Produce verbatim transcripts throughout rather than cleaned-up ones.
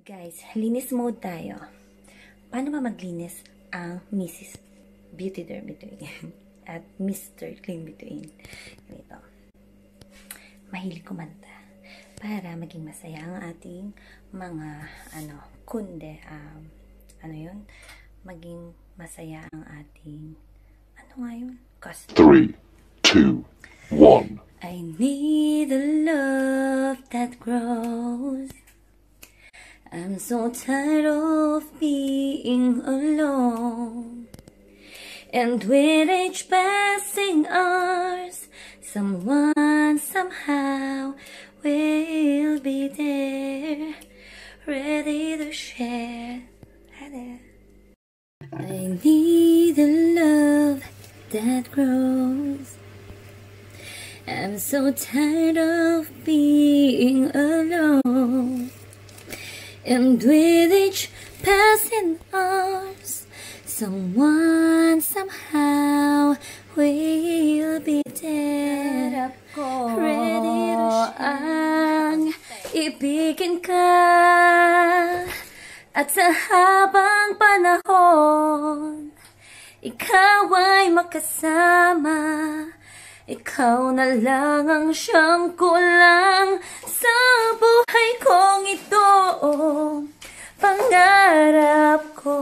Guys, linis mode tayo. Paano ba maglinis ang Missus Beauty Derm Between at Mister Clean Between? Ganito. Mahilig kumanta para maging masaya ang ating mga ano, kunde. Um, ano yun? Maging masaya ang ating ano nga yun? Customer. three, two, one. I need a love that grows. I'm so tired of being alone. And with each passing hours, someone somehow will be there, ready to share. Hi there. I need a love that grows. I'm so tired of being alone. And with each passing hours, someone somehow will be there, ready to share. Ang ibigin ka, at sa habang panahon, ikaw ay makasama. Ikaw na lang ang siyang kulang sa buhay kong ito. Pangarap ko.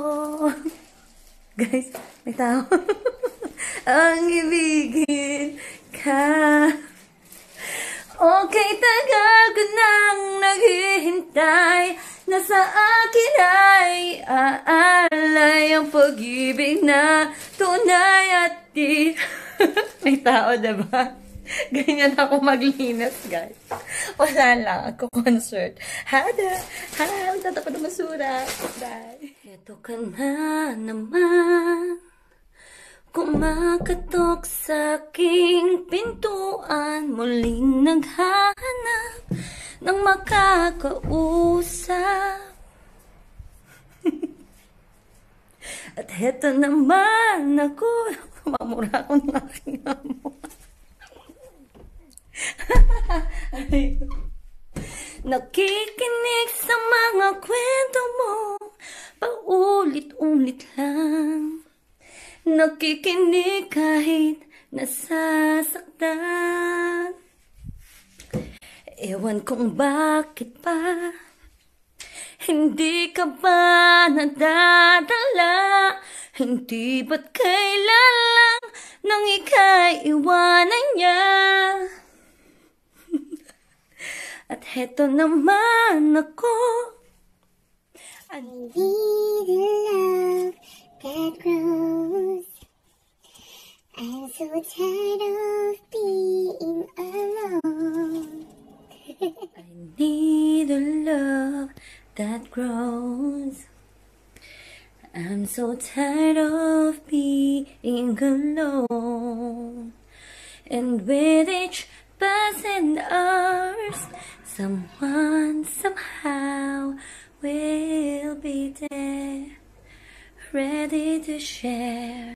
Guys, may tao. Ang ibigin ka. Okay, tagal ko nang naghihintay na sa akin ay aalay ang pag-ibig na tunay at di. May tao, diba? Ganyan ako maglinis, guys. Wala lang. Ako concert. Hada! Ha! Magtatapad ng basura. Bye! Ito ka na naman. Kumakatok sa aking pintuan. Muling naghahanap ng makakausap. At heto naman ako. Mamura ako ng aking amo. Nakikinig sa mga kwento mo, paulit-ulit lang. Nakikinig kahit nasasaktan. Ewan kung bakit pa hindi ka ba nadadala? Hindi ba't kailan lang nang ika'y iwanan niya? At heto naman ako. I need a love that grows. I'm so tired of being alone. I need a love that grows. I'm so tired of being alone. And with each passing hours, someone somehow will be there, ready to share.